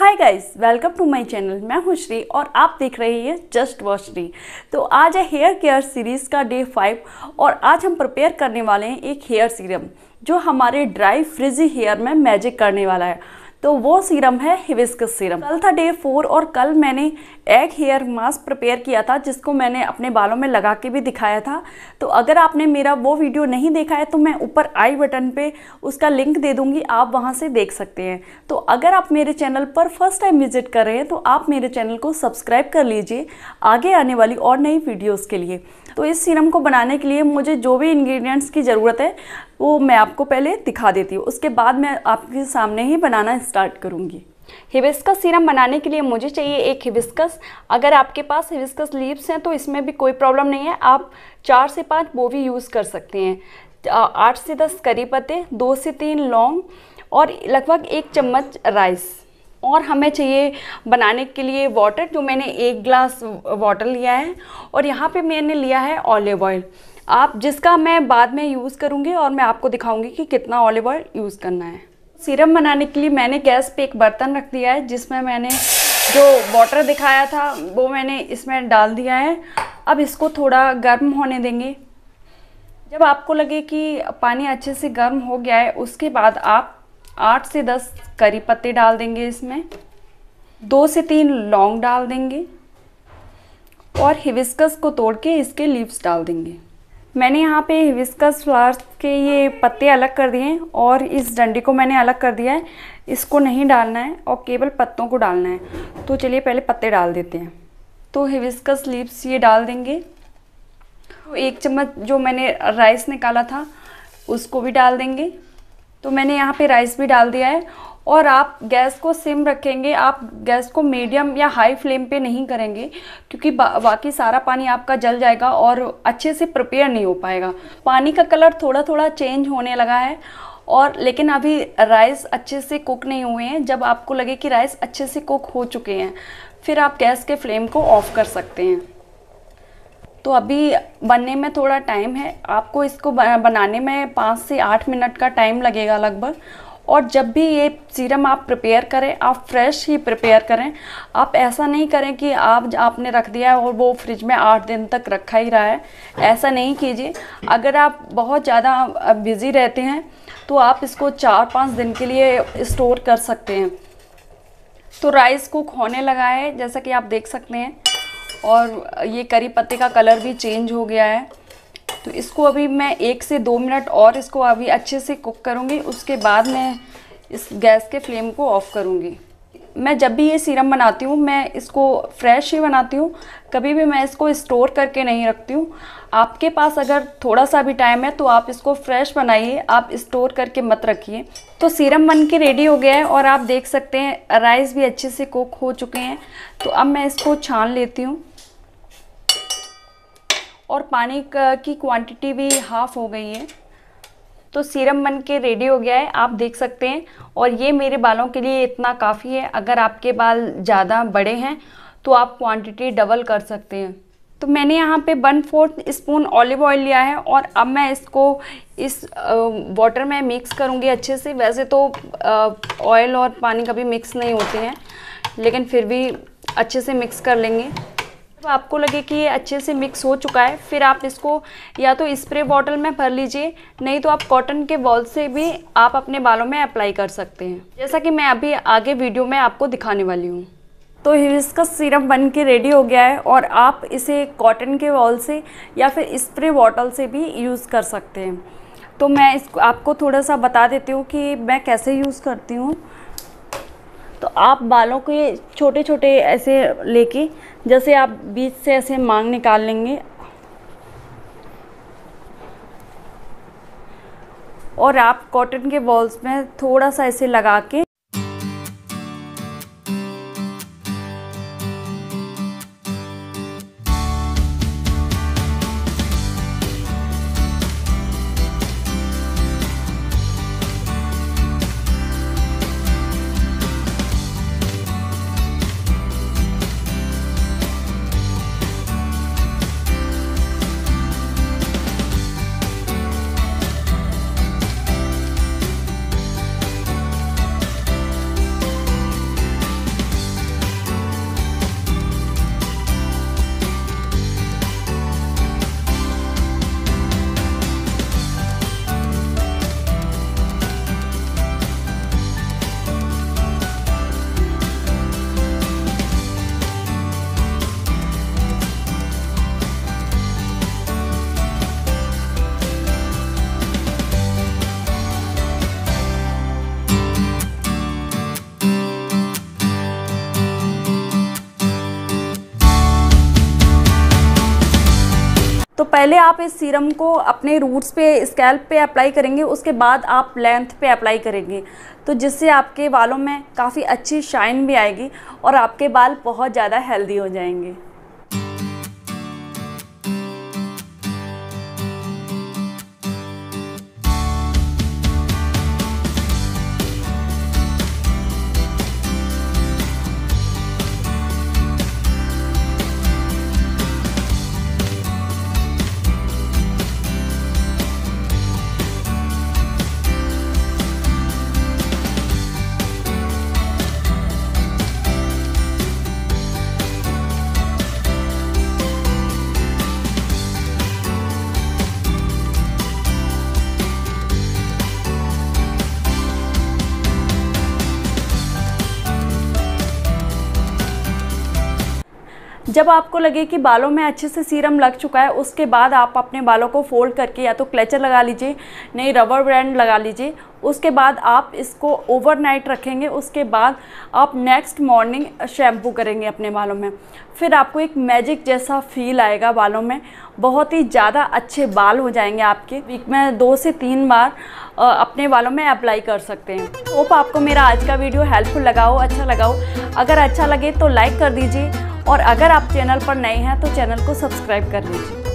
Hi guys, welcome to my channel. मैं हूं श्री और आप देख रहे हैं जस्ट वॉच श्री। तो आज है हेयर केयर सीरीज़ का डे 5 और आज हम प्रिपेयर करने वाले हैं एक हेयर सीरम जो हमारे ड्राई फ्रिजी हेयर में मैजिक करने वाला है। तो वो सीरम है हिबिस्कस सीरम। कल था डे 4 और कल मैंने एग हेयर मास्क प्रिपेयर किया था जिसको मैंने अपने बालों में लगा के भी दिखाया था। तो अगर आपने मेरा वो वीडियो नहीं देखा है तो मैं ऊपर आई बटन पे उसका लिंक दे दूंगी, आप वहां से देख सकते हैं। तो अगर आप मेरे चैनल पर फर्स्ट टाइम विजिट कर रहे हैं तो आप मेरे चैनल को सब्सक्राइब कर लीजिए आगे आने वाली और नई वीडियोज़ के लिए। तो इस सीरम को बनाने के लिए मुझे जो भी इंग्रेडिएंट्स की ज़रूरत है वो मैं आपको पहले दिखा देती हूँ, उसके बाद मैं आपके सामने ही बनाना स्टार्ट करूँगी। हिबिस्कस सीरम बनाने के लिए मुझे चाहिए एक हिबिस्कस। अगर आपके पास हिबिस्कस लीव्स हैं तो इसमें भी कोई प्रॉब्लम नहीं है, आप 4 से 5 वो भी यूज़ कर सकते हैं। 8 से 10 करी पत्ते, 2 से 3 लौंग और लगभग 1 चम्मच राइस। और हमें चाहिए बनाने के लिए वाटर, जो मैंने 1 ग्लास वाटर लिया है और यहाँ पे मैंने लिया है ऑलिव ऑयल, आप जिसका मैं बाद में यूज़ करूँगी और मैं आपको दिखाऊंगी कि कितना ऑलिव ऑयल यूज़ करना है। सीरम बनाने के लिए मैंने गैस पे एक बर्तन रख दिया है जिसमें मैंने जो वाटर दिखाया था वो मैंने इसमें डाल दिया है। अब इसको थोड़ा गर्म होने देंगे। जब आपको लगे कि पानी अच्छे से गर्म हो गया है उसके बाद आप 8 से 10 करी पत्ते डाल देंगे, इसमें 2 से 3 लौंग डाल देंगे और हिबिस्कस को तोड़ के इसके लीव्स डाल देंगे। मैंने यहाँ पे हिबिस्कस फ्लावर्स के ये पत्ते अलग कर दिए हैं और इस डंडी को मैंने अलग कर दिया है। इसको नहीं डालना है और केवल पत्तों को डालना है। तो चलिए पहले पत्ते डाल देते हैं। तो हिबिस्कस लीव्स ये डाल देंगे। तो 1 चम्मच जो मैंने राइस निकाला था उसको भी डाल देंगे। तो मैंने यहाँ पे राइस भी डाल दिया है और आप गैस को सिम रखेंगे, आप गैस को मीडियम या हाई फ्लेम पे नहीं करेंगे क्योंकि बाकी सारा पानी आपका जल जाएगा और अच्छे से प्रिपेयर नहीं हो पाएगा। पानी का कलर थोड़ा थोड़ा चेंज होने लगा है और लेकिन अभी राइस अच्छे से कुक नहीं हुए हैं। जब आपको लगे कि राइस अच्छे से कुक हो चुके हैं फिर आप गैस के फ्लेम को ऑफ कर सकते हैं। तो अभी बनने में थोड़ा टाइम है, आपको इसको बनाने में 5 से 8 मिनट का टाइम लगेगा लगभग। और जब भी ये सीरम आप प्रिपेयर करें आप फ्रेश ही प्रिपेयर करें। आप ऐसा नहीं करें कि आपने रख दिया और वो फ्रिज में 8 दिन तक रखा ही रहा है, ऐसा नहीं कीजिए। अगर आप बहुत ज़्यादा बिज़ी रहते हैं तो आप इसको 4-5 दिन के लिए स्टोर कर सकते हैं। तो राइस कुक होने लगा है जैसा कि आप देख सकते हैं और ये करी पत्ते का कलर भी चेंज हो गया है। तो इसको अभी मैं 1 से 2 मिनट और इसको अभी अच्छे से कुक करूँगी, उसके बाद मैं इस गैस के फ्लेम को ऑफ़ करूँगी। मैं जब भी ये सीरम बनाती हूँ मैं इसको फ्रेश ही बनाती हूँ, कभी भी मैं इसको स्टोर करके नहीं रखती हूँ। आपके पास अगर थोड़ा सा भी टाइम है तो आप इसको फ्रेश बनाइए, आप स्टोर करके मत रखिए। तो सीरम बन के रेडी हो गया है और आप देख सकते हैं राइस भी अच्छे से कुक हो चुके हैं। तो अब मैं इसको छान लेती हूँ और पानी की क्वांटिटी भी हाफ़ हो गई है। तो सीरम बन के रेडी हो गया है, आप देख सकते हैं। और ये मेरे बालों के लिए इतना काफ़ी है। अगर आपके बाल ज़्यादा बड़े हैं तो आप क्वांटिटी डबल कर सकते हैं। तो मैंने यहाँ पे 1/4 स्पून ऑलिव ऑयल लिया है और अब मैं इसको इस वाटर में मिक्स करूँगी अच्छे से। वैसे तो ऑयल और पानी कभी मिक्स नहीं होते हैं लेकिन फिर भी अच्छे से मिक्स कर लेंगे। जब आपको लगे कि ये अच्छे से मिक्स हो चुका है फिर आप इसको या तो स्प्रे बॉटल में भर लीजिए, नहीं तो आप कॉटन के बॉल से भी आप अपने बालों में अप्लाई कर सकते हैं, जैसा कि मैं अभी आगे वीडियो में आपको दिखाने वाली हूँ। तो हिबिस्कस सीरम बन के रेडी हो गया है और आप इसे कॉटन के बॉल से या फिर स्प्रे बॉटल से भी यूज़ कर सकते हैं। तो मैं इसको आपको थोड़ा सा बता देती हूँ कि मैं कैसे यूज़ करती हूँ। तो आप बालों को ये छोटे छोटे ऐसे लेके जैसे आप बीच से ऐसे मांग निकाल लेंगे और आप कॉटन के बॉल्स में थोड़ा सा ऐसे लगा के पहले आप इस सीरम को अपने रूट्स पे, स्कैल्प पे अप्लाई करेंगे, उसके बाद आप लेंथ पे अप्लाई करेंगे, तो जिससे आपके बालों में काफ़ी अच्छी शाइन भी आएगी और आपके बाल बहुत ज़्यादा हेल्दी हो जाएंगे। जब आपको लगे कि बालों में अच्छे से सीरम लग चुका है, उसके बाद आप अपने बालों को फोल्ड करके या तो क्लेचर लगा लीजिए, नहीं रबर बैंड लगा लीजिए। उसके बाद आप इसको ओवरनाइट रखेंगे, उसके बाद आप नेक्स्ट मॉर्निंग शैम्पू करेंगे अपने बालों में। फिर आपको एक मैजिक जैसा फील आएगा बालों में, बहुत ही ज़्यादा अच्छे बाल हो जाएंगे आपके। वीक में 2 से 3 बार अपने बालों में अप्लाई कर सकते हैं। होप आपको मेरा आज का वीडियो हेल्पफुल लगा हो, अच्छा लगा हो। अगर अच्छा लगे तो लाइक कर दीजिए और अगर आप चैनल पर नए हैं तो चैनल को सब्सक्राइब कर लीजिए।